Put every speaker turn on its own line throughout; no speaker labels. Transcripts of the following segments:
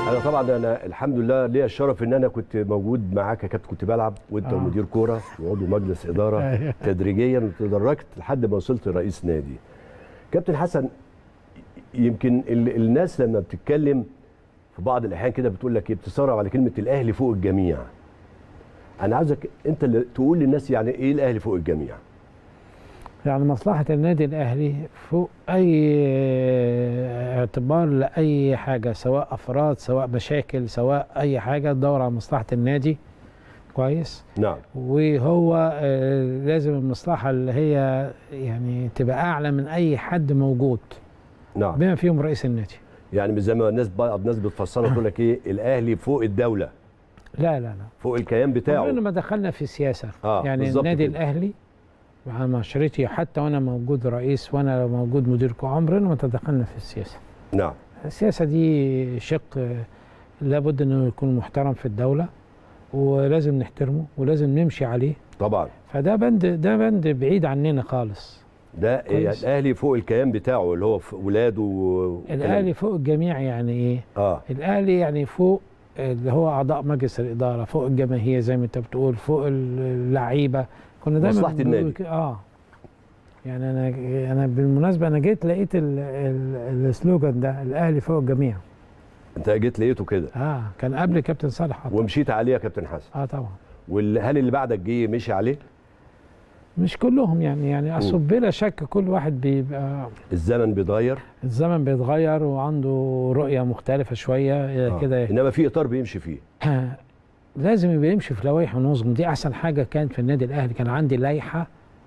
انا طبعا الحمد لله ليا الشرف ان انا كنت موجود معاك يا كابتن، كنت بلعب وانت مدير كوره وعضو مجلس اداره تدريجيا، وتدرجت لحد ما وصلت رئيس نادي. كابتن حسن، يمكن الناس لما بتتكلم في بعض الاحيان كده بتقول لك ايه، بتسرع على كلمه الاهلي فوق الجميع. انا عاوزك انت اللي تقول للناس يعني ايه الاهلي فوق الجميع.
يعني مصلحة النادي الأهلي فوق أي اعتبار لأي حاجة، سواء أفراد سواء مشاكل سواء أي حاجة، تدور على مصلحة النادي. كويس؟
نعم.
وهو لازم المصلحة اللي هي يعني تبقى أعلى من أي حد موجود.
نعم.
بما فيهم رئيس النادي.
يعني مش زي ما الناس بتفسرها تقول لك ايه، الأهلي فوق الدولة.
لا لا لا.
فوق الكيان بتاعه.
عمرنا ما دخلنا في السياسة. يعني النادي كده. الأهلي مع معاشرتي حتى وانا موجود رئيس وانا موجود مدير عمرنا ما تدخلنا في السياسه.
نعم.
السياسه دي شق لابد انه يكون محترم في الدوله، ولازم نحترمه ولازم نمشي عليه.
طبعا.
فده بند بعيد عننا خالص.
ده الاهلي فوق الكيان بتاعه اللي هو في ولاده
الاهلي فوق الجميع يعني ايه؟ الاهلي يعني فوق اللي هو اعضاء مجلس الاداره، فوق الجماهير زي ما انت بتقول، فوق اللعيبه. كنا دايما
مصلحة النادي.
يعني انا بالمناسبه انا جيت لقيت السلوجان ده، الاهلي فوق الجميع.
انت جيت لقيته كده؟
كان قبل كابتن صالح حتى.
ومشيت عليه يا كابتن حسن؟
طبعا.
هل اللي بعدك جه مشي عليه؟
مش كلهم يعني اصل بلا شك كل واحد بيبقى
الزمن بيتغير.
الزمن بيتغير وعنده رؤيه مختلفه شويه كده.
انما في اطار بيمشي فيه.
لازم يبقى يمشي في لوائح ونظم. دي احسن حاجه كانت في النادي الاهلي، كان عندي لائحه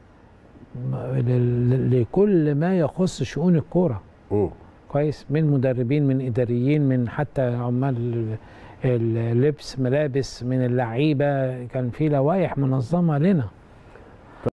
لكل ما يخص شؤون الكوره. كويس، من مدربين، من اداريين، من حتى عمال اللبس، ملابس، من اللعيبه، كان في لوائح منظمه لنا.